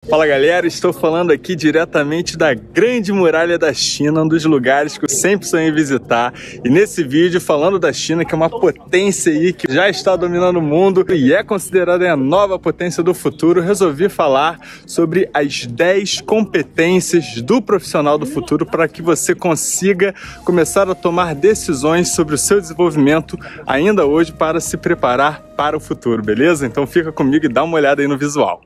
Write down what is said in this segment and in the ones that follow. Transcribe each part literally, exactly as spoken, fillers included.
Fala galera, estou falando aqui diretamente da Grande Muralha da China, um dos lugares que eu sempre sonhei visitar. E nesse vídeo falando da China, que é uma potência aí que já está dominando o mundo e é considerada a nova potência do futuro, resolvi falar sobre as dez competências do profissional do futuro para que você consiga começar a tomar decisões sobre o seu desenvolvimento ainda hoje para se preparar para o futuro, beleza? Então fica comigo e dá uma olhada aí no visual.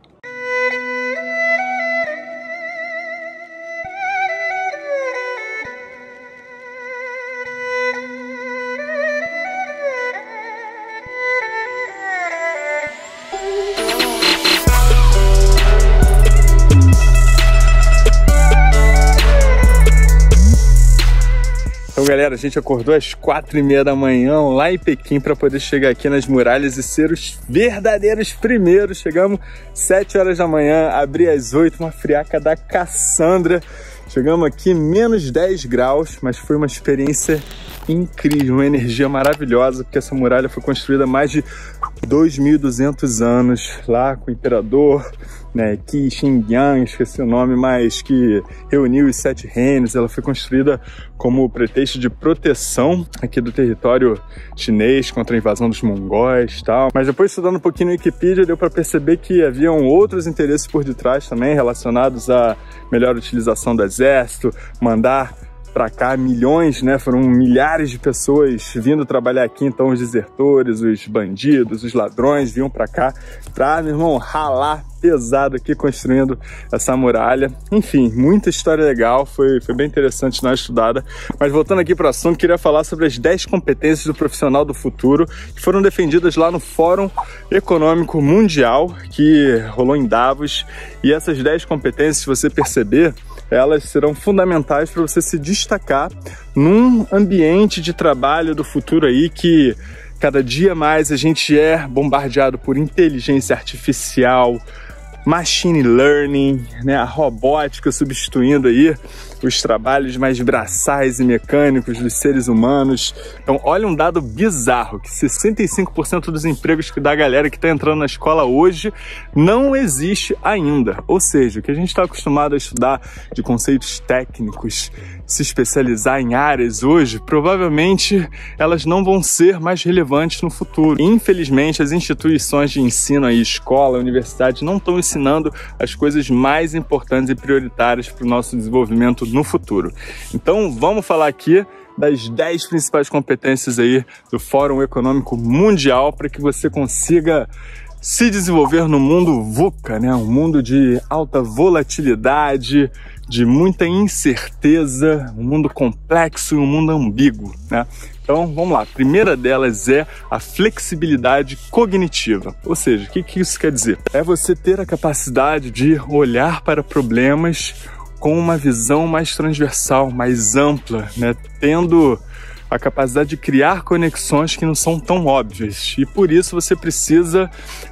Então galera, a gente acordou às quatro e meia da manhã lá em Pequim para poder chegar aqui nas muralhas e ser os verdadeiros primeiros. Chegamos sete horas da manhã, abri às oito, uma friaca da caçandra. Chegamos aqui menos dez graus, mas foi uma experiência incrível, uma energia maravilhosa, porque essa muralha foi construída há mais de dois mil e duzentos anos, lá com o imperador, né, Qi Shi Huang, esqueci o nome, mas que reuniu os sete reinos. Ela foi construída como pretexto de proteção aqui do território chinês contra a invasão dos mongóis e tal. Mas depois, estudando um pouquinho no Wikipedia, deu para perceber que haviam outros interesses por detrás também, relacionados à melhor utilização do exército, mandar para cá milhões, né? Foram milhares de pessoas vindo trabalhar aqui, então os desertores, os bandidos, os ladrões vinham para cá para, meu irmão, ralar pesado aqui construindo essa muralha. Enfim, muita história legal, foi, foi bem interessante dar uma estudada. Mas voltando aqui para o assunto, queria falar sobre as dez competências do profissional do futuro que foram defendidas lá no Fórum Econômico Mundial que rolou em Davos. E essas dez competências, se você perceber, elas serão fundamentais para você se destacar num ambiente de trabalho do futuro aí que cada dia mais a gente é bombardeado por inteligência artificial, machine learning, né, a robótica substituindo aí os trabalhos mais braçais e mecânicos dos seres humanos. Então, olha um dado bizarro, que sessenta e cinco por cento dos empregos da galera que está entrando na escola hoje não existe ainda. Ou seja, o que a gente está acostumado a estudar de conceitos técnicos, se especializar em áreas hoje, provavelmente elas não vão ser mais relevantes no futuro. Infelizmente, as instituições de ensino, aí, escola, universidade, não estão ensinando as coisas mais importantes e prioritárias para o nosso desenvolvimento no futuro. Então, vamos falar aqui das dez principais competências aí do Fórum Econômico Mundial para que você consiga se desenvolver no mundo VUCA, né? Um mundo de alta volatilidade, de muita incerteza, um mundo complexo e um mundo ambíguo, né? Então, vamos lá. A primeira delas é a flexibilidade cognitiva. Ou seja, o que, que isso quer dizer? É você ter a capacidade de olhar para problemas com uma visão mais transversal, mais ampla, né? Tendo a capacidade de criar conexões que não são tão óbvias. E por isso você precisa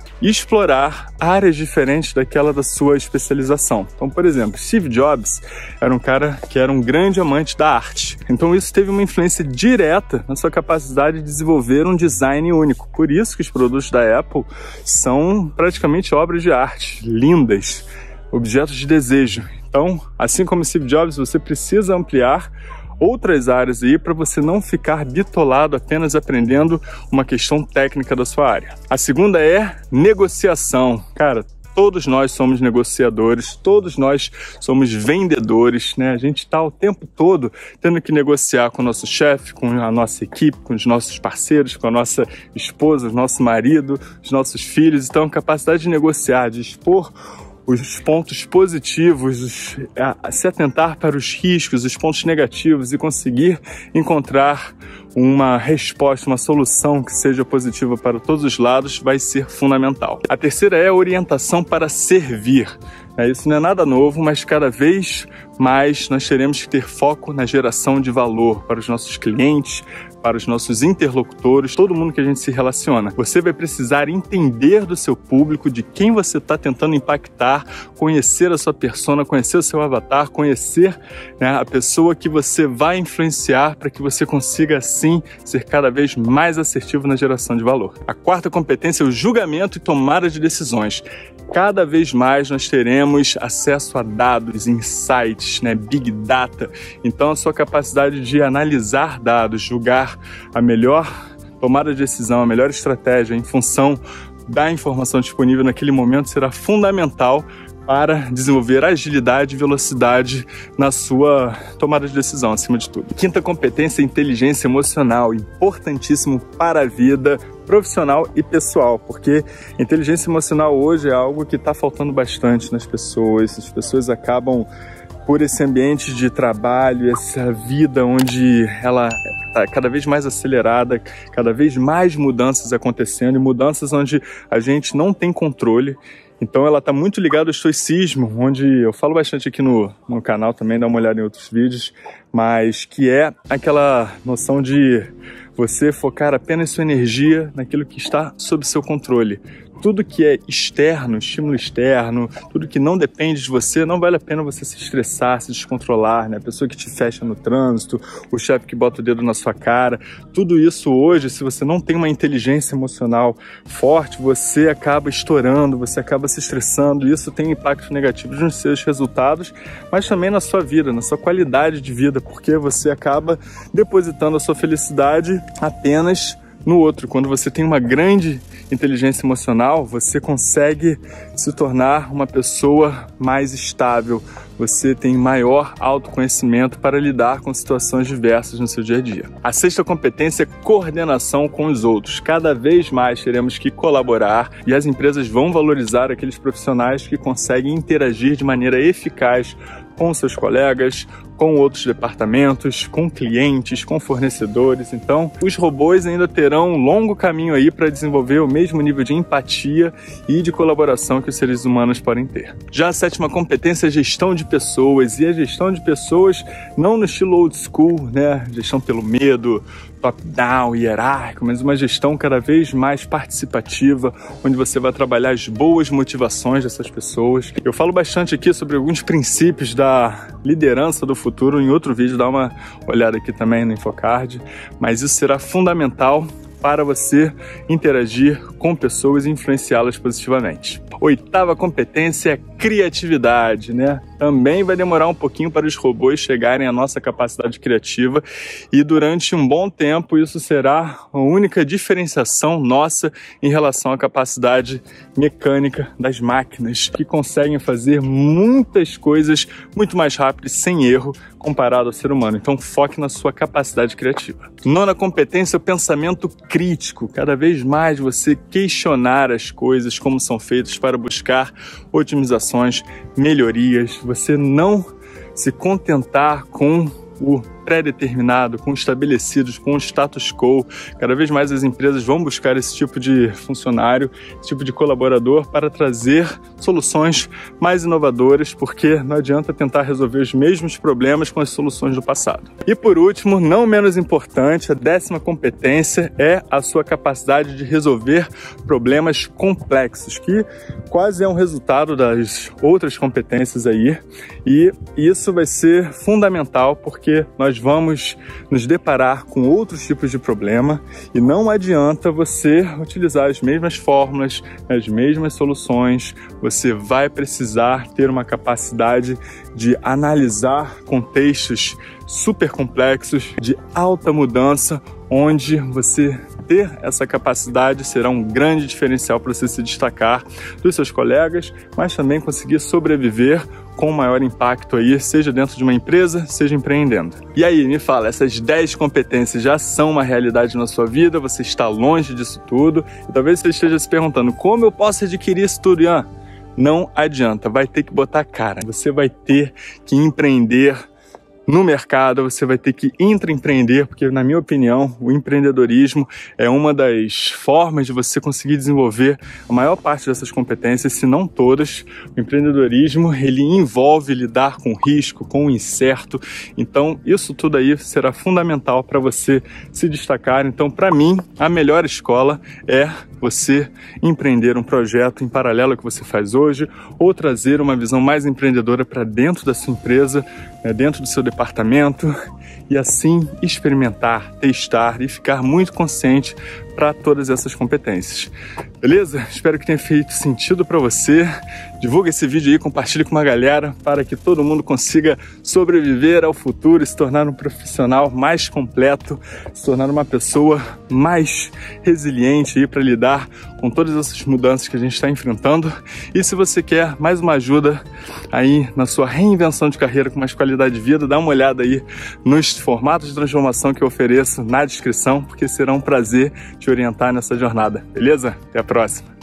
explorar áreas diferentes daquela da sua especialização. Então, por exemplo, Steve Jobs era um cara que era um grande amante da arte. Então isso teve uma influência direta na sua capacidade de desenvolver um design único. Por isso que os produtos da Apple são praticamente obras de arte, lindas, objetos de desejo. Então, assim como Steve Jobs, você precisa ampliar outras áreas aí para você não ficar bitolado apenas aprendendo uma questão técnica da sua área. A segunda é negociação. Cara, todos nós somos negociadores, todos nós somos vendedores, né? A gente está o tempo todo tendo que negociar com o nosso chefe, com a nossa equipe, com os nossos parceiros, com a nossa esposa, o nosso marido, os nossos filhos. Então, a capacidade de negociar, de expor os pontos positivos, os, a, se atentar para os riscos, os pontos negativos e conseguir encontrar uma resposta, uma solução que seja positiva para todos os lados vai ser fundamental. A terceira é a orientação para servir. É, isso não é nada novo, mas cada vez mais nós teremos que ter foco na geração de valor para os nossos clientes, para os nossos interlocutores, todo mundo que a gente se relaciona. Você vai precisar entender do seu público, de quem você está tentando impactar, conhecer a sua persona, conhecer o seu avatar, conhecer, né, a pessoa que você vai influenciar para que você consiga, assim, ser cada vez mais assertivo na geração de valor. A quarta competência é o julgamento e tomada de decisões. cada vez mais nós teremos acesso a dados, insights, né, Big Data. Então a sua capacidade de analisar dados, julgar a melhor tomada de decisão, a melhor estratégia em função da informação disponível naquele momento será fundamental para desenvolver agilidade e velocidade na sua tomada de decisão, acima de tudo. Quinta competência, inteligência emocional, importantíssimo para a vida profissional e pessoal, porque inteligência emocional hoje é algo que está faltando bastante nas pessoas. As pessoas acabam, por esse ambiente de trabalho, essa vida onde ela está cada vez mais acelerada, cada vez mais mudanças acontecendo, e mudanças onde a gente não tem controle. Então ela está muito ligada ao estoicismo, onde eu falo bastante aqui no, no canal também, dá uma olhada em outros vídeos, mas que é aquela noção de você focar apenas sua energia naquilo que está sob seu controle. Tudo que é externo, estímulo externo, tudo que não depende de você, não vale a pena você se estressar, se descontrolar, né? A pessoa que te fecha no trânsito, o chefe que bota o dedo na sua cara, tudo isso hoje, se você não tem uma inteligência emocional forte, você acaba estourando, você acaba se estressando, e isso tem impacto negativo nos seus resultados, mas também na sua vida, na sua qualidade de vida, porque você acaba depositando a sua felicidade apenas no outro. Quando você tem uma grande inteligência emocional, você consegue se tornar uma pessoa mais estável, você tem maior autoconhecimento para lidar com situações diversas no seu dia a dia. A sexta competência é coordenação com os outros. Cada vez mais teremos que colaborar e as empresas vão valorizar aqueles profissionais que conseguem interagir de maneira eficaz com seus colegas, com outros departamentos, com clientes, com fornecedores. Então, os robôs ainda terão um longo caminho aí para desenvolver o mesmo nível de empatia e de colaboração que os seres humanos podem ter. Já a sétima competência é gestão de pessoas, e a gestão de pessoas não no estilo old school, né? Gestão pelo medo, top-down, hierárquico, mas uma gestão cada vez mais participativa, onde você vai trabalhar as boas motivações dessas pessoas. Eu falo bastante aqui sobre alguns princípios da liderança do futuro em outro vídeo, dá uma olhada aqui também no Infocard, mas isso será fundamental para você interagir com pessoas e influenciá-las positivamente. Oitava competência é criatividade, né? Também vai demorar um pouquinho para os robôs chegarem à nossa capacidade criativa, e durante um bom tempo isso será a única diferenciação nossa em relação à capacidade mecânica das máquinas, que conseguem fazer muitas coisas muito mais rápido e sem erro comparado ao ser humano. Então foque na sua capacidade criativa. Nona competência é o pensamento crítico. Cada vez mais você questionar as coisas, como são feitas, para buscar otimizações, melhorias. Você não se contentar com o pré-determinado, com estabelecidos, com o status quo. Cada vez mais as empresas vão buscar esse tipo de funcionário, esse tipo de colaborador, para trazer soluções mais inovadoras, porque não adianta tentar resolver os mesmos problemas com as soluções do passado. E por último, não menos importante, a décima competência é a sua capacidade de resolver problemas complexos, que quase é um resultado das outras competências aí, e isso vai ser fundamental, porque nós vamos nos deparar com outros tipos de problema, e não adianta você utilizar as mesmas fórmulas, as mesmas soluções. Você vai precisar ter uma capacidade de analisar contextos super complexos, de alta mudança, onde você ter essa capacidade será um grande diferencial para você se destacar dos seus colegas, mas também conseguir sobreviver com maior impacto aí, seja dentro de uma empresa, seja empreendendo. E aí, me fala, essas dez competências já são uma realidade na sua vida? Você está longe disso tudo? E talvez você esteja se perguntando, como eu posso adquirir isso tudo, Ian? Não adianta, vai ter que botar a cara. Você vai ter que empreender no mercado, você vai ter que intraempreender, porque, na minha opinião, o empreendedorismo é uma das formas de você conseguir desenvolver a maior parte dessas competências, se não todas. O empreendedorismo, ele envolve lidar com risco, com o incerto, então isso tudo aí será fundamental para você se destacar. Então, para mim, a melhor escola é você empreender um projeto em paralelo ao que você faz hoje, ou trazer uma visão mais empreendedora para dentro da sua empresa, né, dentro do seu departamento, e assim experimentar, testar e ficar muito consciente para todas essas competências. Beleza? Espero que tenha feito sentido para você. Divulga esse vídeo aí, compartilhe com uma galera para que todo mundo consiga sobreviver ao futuro e se tornar um profissional mais completo, se tornar uma pessoa mais resiliente aí para lidar com todas essas mudanças que a gente está enfrentando. E se você quer mais uma ajuda aí na sua reinvenção de carreira com mais qualidade de vida, dá uma olhada aí nos formatos de transformação que eu ofereço na descrição, porque será um prazer te orientar nessa jornada, beleza? Até a próxima!